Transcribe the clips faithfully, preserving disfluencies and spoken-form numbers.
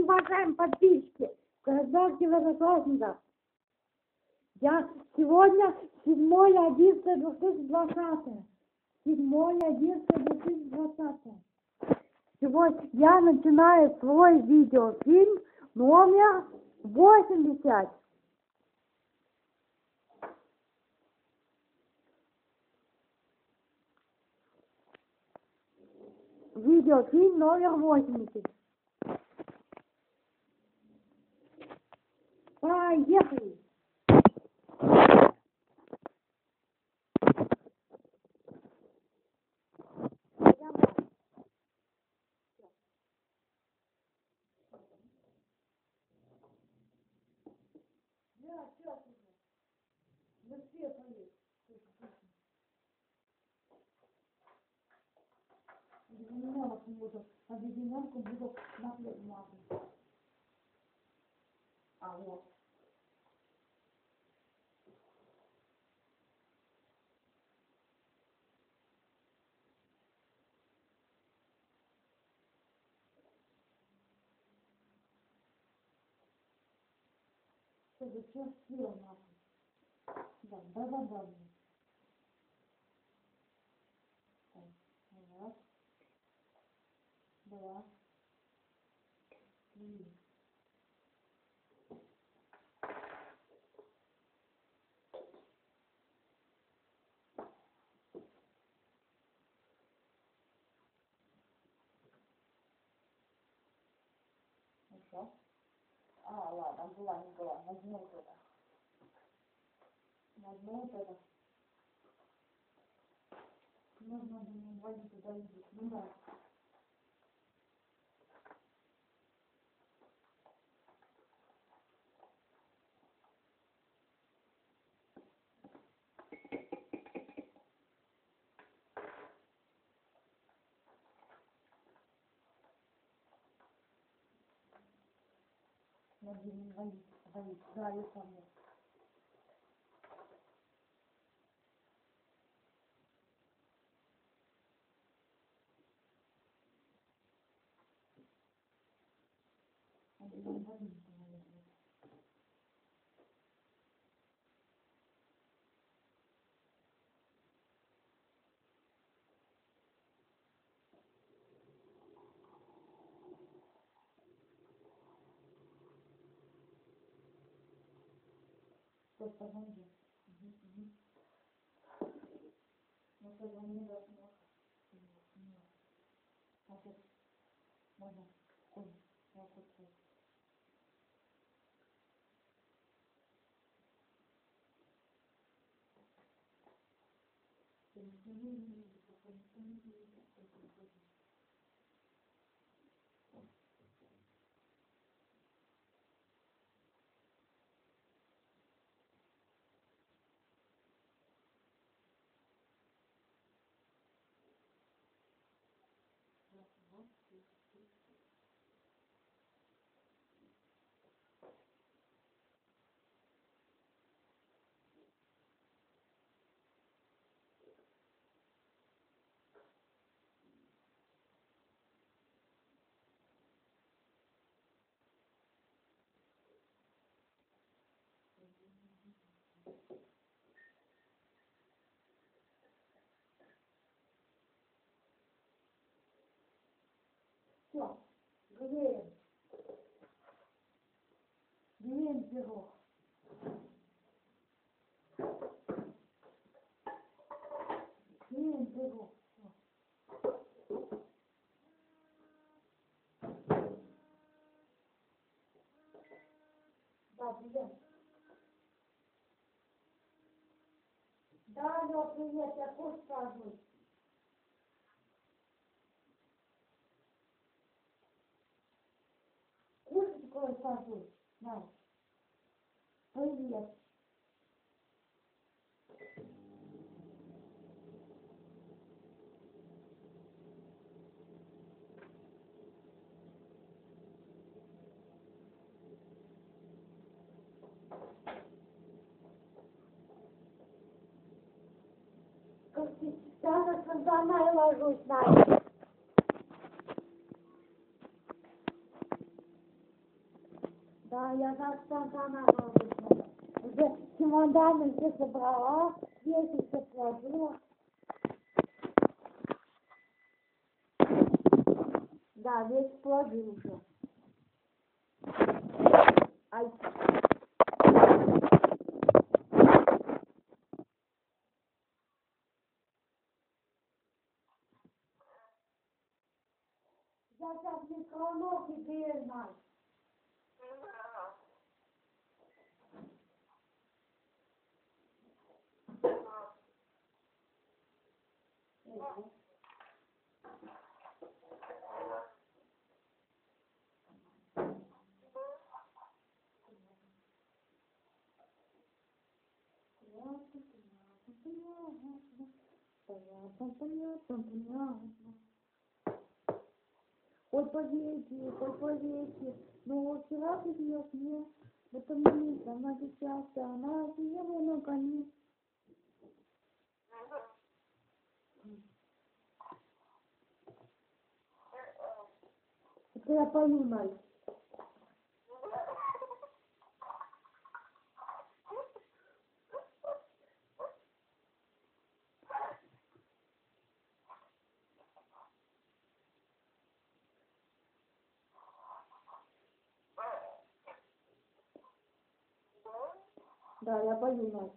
уважаемые подписчики, красавчик в одноклассниках. Я сегодня седьмое одиннадцатое две тысячи двадцатое. седьмое одиннадцатое две тысячи двадцатое. Сегодня я начинаю свой видеофильм номер восемьдесят. Видеофильм номер восемьдесят. Поехали! Да, сейчас уже. Быстрее поедь. Объединенку буду, объединенку буду на хлеб мазать. А вот. Что зачем сила нахуй? Да, да, да, да. Раз, два, три. Хорошо. А, ладно, была, не была. Возьму вот это. Возьму вот это. Нужно вводить туда язык. Ну да. Надо не вводить, вводить. Да, я помню. Надо не вводить. Что, позвони. Угу, угу. Ну, позвони, да, смог. А сейчас можно. Ой, я хочу. Все, греем. Греем пирог. Греем пирог. Все. Да, привет. Да, алло, привет, я курс сажусь. Курс такой сажусь, знаешь. Привет. Сейчас когда я ложусь, знаешь. Да, я так спонтанно обычно. Уже чемоданы все собрала, вещи все сложила. Да, весь сложил уже. Ай. Я сейчас микроволновки перезнаю. Ой, поверьте, ой, поверьте, но вчера приснилось мне, в этом месте, она сейчас, она съела на коне. Это я пою, Надь. Да, я пою, Надь.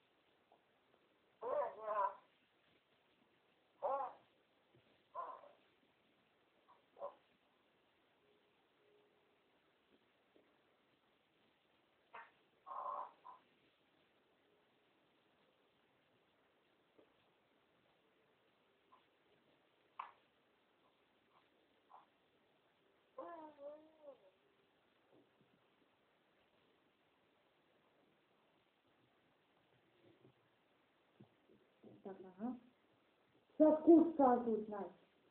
Так, ага. Сейчас куш сажут, Надь.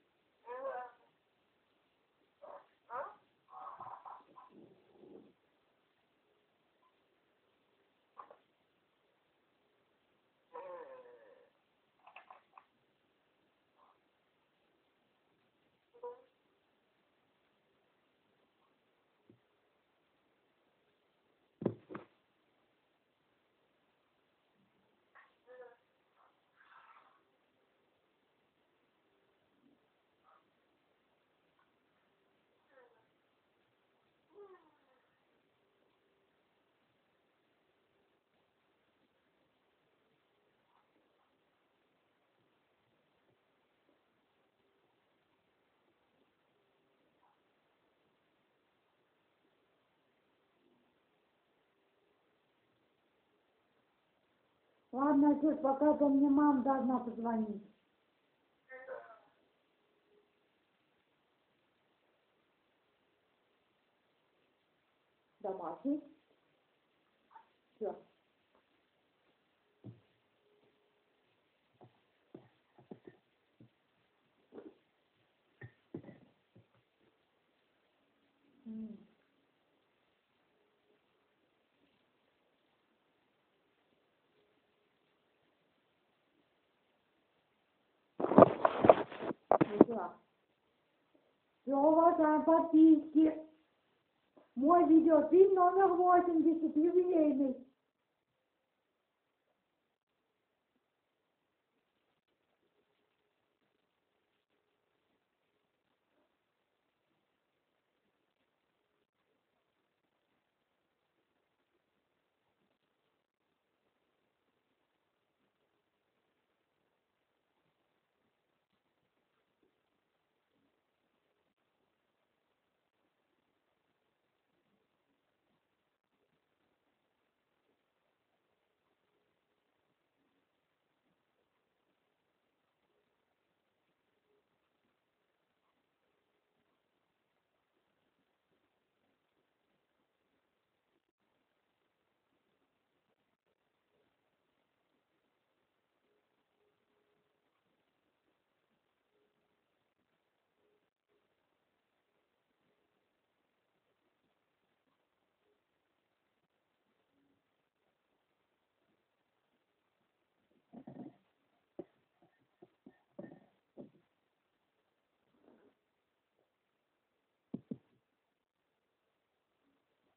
Ладно, тетя, пока-то мне мама должна позвонить. Домашний. Все. Все, уважаемые подписки. Мой видеофильм номер восемьдесят, юбилейный.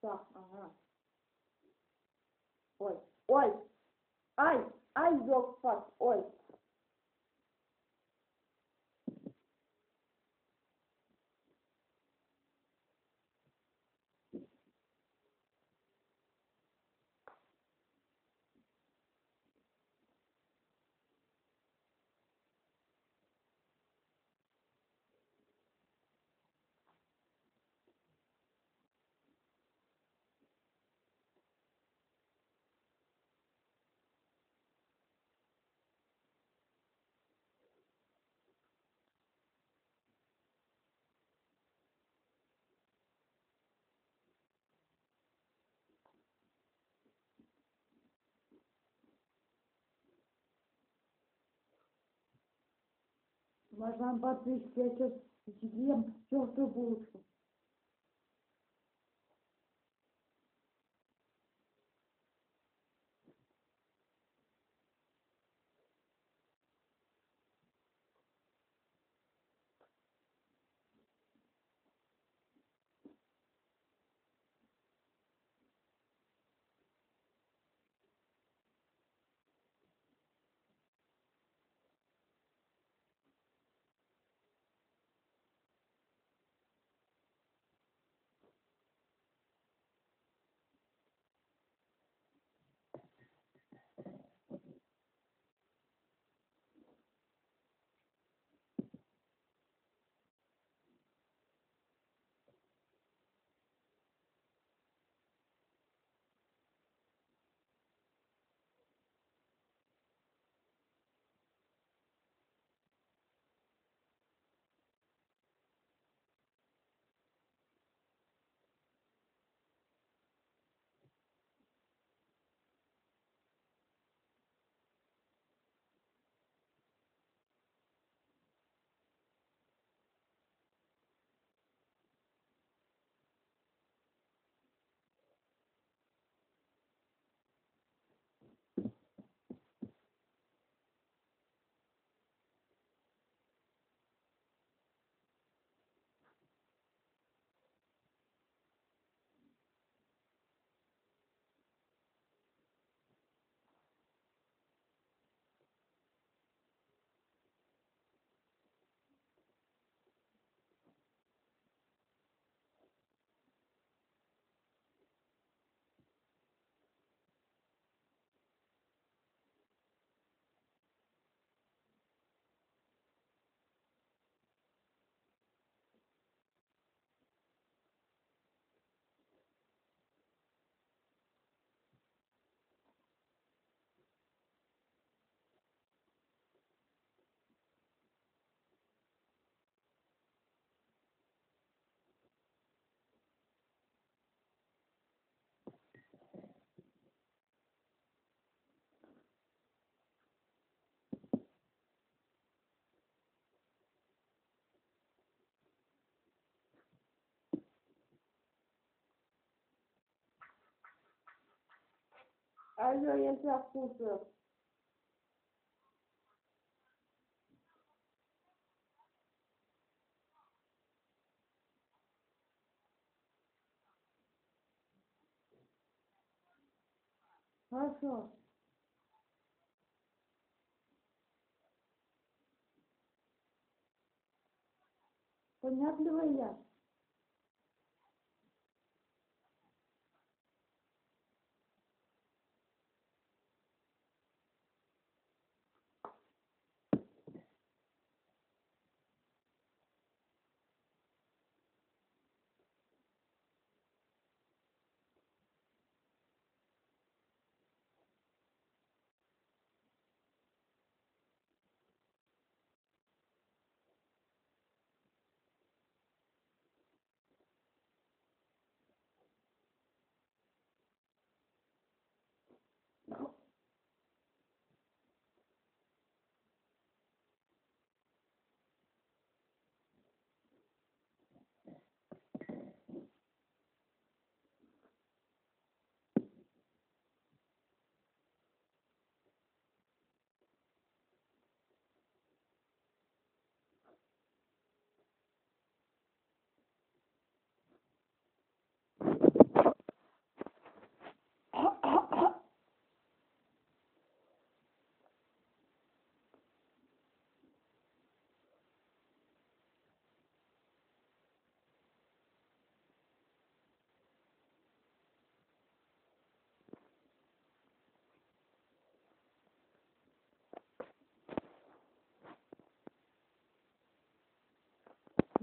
Так, ага. Ой, ой, ай, ай, ёлки-палки, ой. Мажан подписчик, я сейчас съем чертову булочку. Алло, я тебя кушаю. Хорошо. Понятливая я.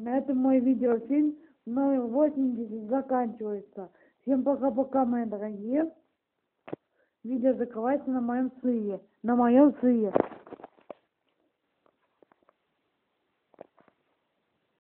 На этом мой видеофильм номер восемьдесят заканчивается. Всем пока-пока, мои дорогие. Видео закрывается на моем сые. На моем сые.